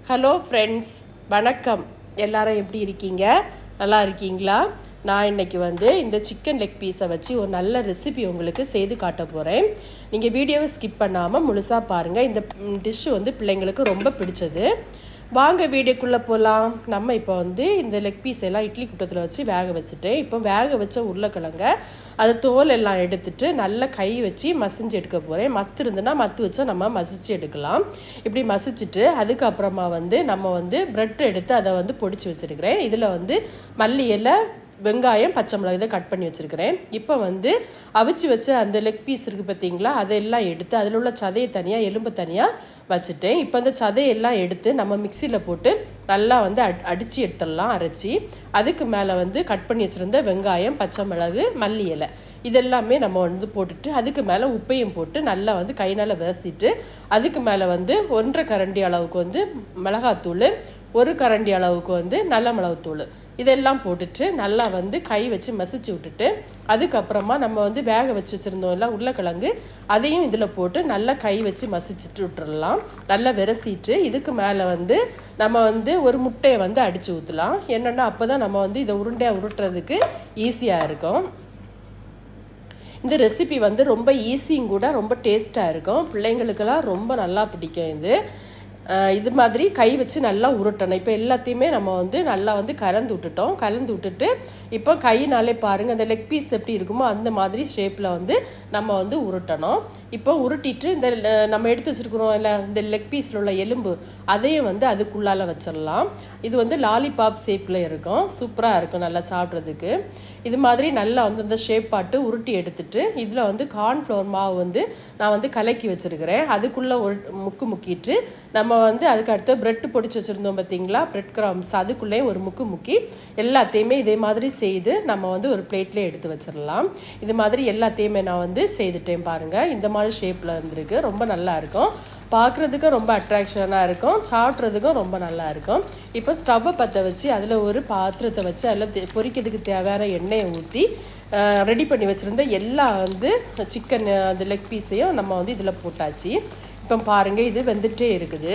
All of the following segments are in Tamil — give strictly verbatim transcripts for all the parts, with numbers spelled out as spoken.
ஹலோ ஃப்ரெண்ட்ஸ், வணக்கம். எல்லாரும் எப்படி இருக்கீங்க? நல்லா இருக்கீங்களா? நான் இன்னைக்கு வந்து இந்த சிக்கன் லெக் பீஸை வச்சு ஒரு நல்ல ரெசிபி உங்களுக்கு செய்து காட்ட போகிறேன். நீங்கள் வீடியோவை ஸ்கிப் பண்ணாமல் முழுசாக பாருங்கள். இந்த டிஷ் வந்து பிள்ளைங்களுக்கு ரொம்ப பிடிச்சது. வாங்க வீடியோக்குள்ளே போகலாம். நம்ம இப்போ வந்து இந்த லெக் பீஸ் எல்லாம் இட்லி குட்டத்தில் வச்சு வேக வச்சுட்டேன். இப்போ வேக வச்ச உருளைக்கிழங்க அது தோல் எல்லாம் எடுத்துட்டு நல்லா கை வச்சு மசிஞ்சு எடுக்க போகிறேன். மத்து இருந்துன்னா மத்து வச்சா நம்ம மசிச்சு எடுக்கலாம். இப்படி மசிச்சுட்டு அதுக்கப்புறமா வந்து நம்ம வந்து பிரெட் எடுத்து அதை வந்து பொடிச்சு வச்சுருக்கிறேன். இதில் வந்து மல்லி இலை, வெங்காயம், பச்சை மிளகாய் இதை கட் பண்ணி வச்சுருக்கிறேன். இப்போ வந்து அவிச்சு வச்ச அந்த லெக் பீஸ் இருக்குது பார்த்தீங்களா, அதெல்லாம் எடுத்து அதில் உள்ள சதையை தனியாக எலும்பு தனியாக வச்சுட்டேன். இப்போ அந்த சதையெல்லாம் எடுத்து நம்ம மிக்சியில் போட்டு நல்லா வந்து அட் அடித்து எடுத்துடலாம், அரைச்சி. அதுக்கு மேலே வந்து கட் பண்ணி வச்சுருந்த வெங்காயம், பச்சை மிளகு, மல்லி இலை இதெல்லாமே நம்ம வந்து போட்டுட்டு அதுக்கு மேலே உப்பையும் போட்டு நல்லா வந்து கைனால் விரசிட்டு அதுக்கு மேலே வந்து ஒன்றரை கரண்டி அளவுக்கு வந்து மிளகாத்தூள், ஒரு கரண்டி அளவுக்கு வந்து நல்ல மிளகுத்தூள் இதெல்லாம் போட்டுட்டு நல்லா வந்து கை வச்சு மசிச்சு விட்டுட்டு அதுக்கப்புறமா நம்ம வந்து வேக வச்சு வச்சுருந்தோம் இல்லை உருளைக்கிழங்கு, அதையும் இதில் போட்டு நல்லா கை வச்சு மசிச்சுட்டு விட்டுடலாம். நல்லா விரசிட்டு இதுக்கு மேலே வந்து நம்ம வந்து ஒரு முட்டையை வந்து அடித்து ஊற்றலாம். என்னென்னா அப்போ தான் நம்ம வந்து இதை உருண்டையாக உருட்டுறதுக்கு ஈஸியாக இருக்கும். இந்த ரெசிபி வந்து ரொம்ப ஈஸியும் கூட, ரொம்ப டேஸ்ட்டாக இருக்கும். பிள்ளைங்களுக்கெல்லாம் ரொம்ப நல்லா பிடிக்கும். இது இது மாதிரி கை வச்சு நல்லா உருட்டணும். இப்போ எல்லாத்தையுமே நம்ம வந்து நல்லா வந்து கலந்து விட்டுட்டோம். கலந்து விட்டுட்டு இப்போ கையினாலே பாருங்கள் அந்த லெக் பீஸ் எப்படி இருக்குமோ அந்த மாதிரி ஷேப்பில் வந்து நம்ம வந்து உருட்டணும். இப்போ உருட்டிட்டு இந்த நம்ம எடுத்து வச்சுருக்கிறோம் இல்லை இந்த லெக் பீஸில் உள்ள எலும்பு அதையும் வந்து அதுக்குள்ளால வச்சிடலாம். இது வந்து லாலிபாப் ஷேப்பில் இருக்கும். சூப்பராக இருக்கும் நல்லா சாப்பிட்றதுக்கு. இது மாதிரி நல்லா வந்து இந்த ஷேப் பாட்டு உருட்டி எடுத்துட்டு இதில் வந்து கார்ன்ஃப்ளவர் மாவு வந்து நான் வந்து கலக்கி வச்சுருக்கிறேன். அதுக்குள்ளே ஒரு முக்கு முக்கிட்டு நம்ம வந்து அதுக்கு அடுத்து பிரெட் பொடிச்சு வச்சுருந்தோம் பார்த்தீங்களா, பிரெட் கிராம்ஸ், அதுக்குள்ளேயே ஒரு முக்கு முக்கி எல்லாத்தையுமே இதே மாதிரி செய்து நம்ம வந்து ஒரு பிளேட்லேயே எடுத்து வச்சிடலாம். இது மாதிரி எல்லாத்தையுமே நான் வந்து செய்துட்டேன் பாருங்கள். இந்த மாதிரி ஷேப்பில் இருந்திருக்கு. ரொம்ப நல்லா இருக்கும். பார்க்குறதுக்கும் ரொம்ப அட்ராக்ஷனாக இருக்கும், சாப்பிட்றதுக்கும் ரொம்ப நல்லா இருக்கும். இப்போ ஸ்டவ்வை பற்ற வச்சு அதில் ஒரு பாத்திரத்தை வச்சு அதில் பொரிக்கிறதுக்கு தேவையான எண்ணெயை ஊற்றி ரெடி பண்ணி வச்சுருந்த எல்லா வந்து சிக்கன் அந்த லெக் பீஸையும் நம்ம வந்து இதில் போட்டாச்சு. இப்போ பாருங்கள் இது வெந்துட்டே இருக்குது.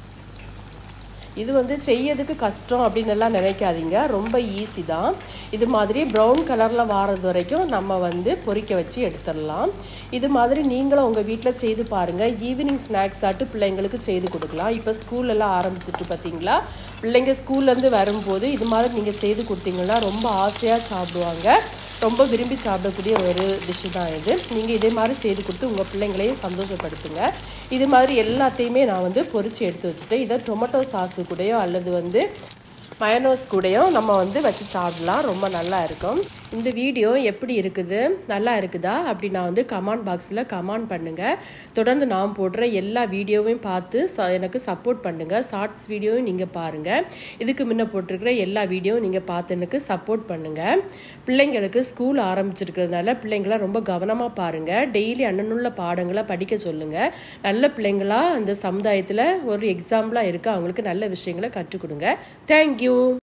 இது வந்து செய்யறதுக்கு கஷ்டம் அப்படின்னு எல்லாம் நினைக்காதீங்க, ரொம்ப ஈஸி தான். இது மாதிரி ப்ரௌன் கலரில் வாரது வரைக்கும் நம்ம வந்து பொரிக்க வச்சு எடுத்துடலாம். இது மாதிரி நீங்களும் உங்கள் வீட்டில் செய்து பாருங்கள். ஈவினிங் ஸ்நாக்ஸ் ஆட்டு பிள்ளைங்களுக்கு செய்து கொடுக்கலாம். இப்போ ஸ்கூலெல்லாம் ஆரம்பிச்சிட்டு பார்த்தீங்களா, பிள்ளைங்க ஸ்கூல்லேருந்து வரும்போது இது மாதிரி நீங்கள் செய்து கொடுத்தீங்கன்னா ரொம்ப ஆசையாக சாப்பிடுவாங்க. ரொம்ப விரும்பி சாப்பிடக்கூடிய ஒரு டிஷ்ஷு தான் இது. நீங்கள் இதே மாதிரி செய்து கொடுத்து உங்கள் பிள்ளைங்களையும் சந்தோஷப்படுத்துங்க. இது மாதிரி எல்லாத்தையுமே நான் வந்து பொரித்து எடுத்து வச்சுட்டேன். இதை டொமேட்டோ சாஸு கூடயோ அல்லது வந்து மயனோஸ் கூடயும் நம்ம வந்து வச்சு சாப்பிடலாம். ரொம்ப நல்லா இருக்கும். இந்த வீடியோ எப்படி இருக்குது, நல்லா இருக்குதா அப்படி நான் வந்து கமெண்ட் பாக்ஸில் கமெண்ட் பண்ணுங்கள். தொடர்ந்து நான் போடுற எல்லா வீடியோவையும் பார்த்து ச எனக்கு சப்போர்ட் பண்ணுங்கள். ஷார்ட்ஸ் வீடியோவும் நீங்கள் பாருங்கள். இதுக்கு முன்ன போட்டிருக்கிற எல்லா வீடியோவும் நீங்கள் பார்த்து எனக்கு சப்போர்ட் பண்ணுங்கள். பிள்ளைங்களுக்கு ஸ்கூல் ஆரம்பிச்சிருக்கிறதுனால பிள்ளைங்கள ரொம்ப கவனமாக பாருங்கள். டெய்லி அன்னன்னுள்ள பாடங்களை படிக்க சொல்லுங்கள். நல்ல பிள்ளைங்களா இந்த சமுதாயத்தில் ஒரு எக்ஸாம்பிளாக இருக்க அவங்களுக்கு நல்ல விஷயங்களை கற்றுக் கொடுங்க. தேங்க்யூ.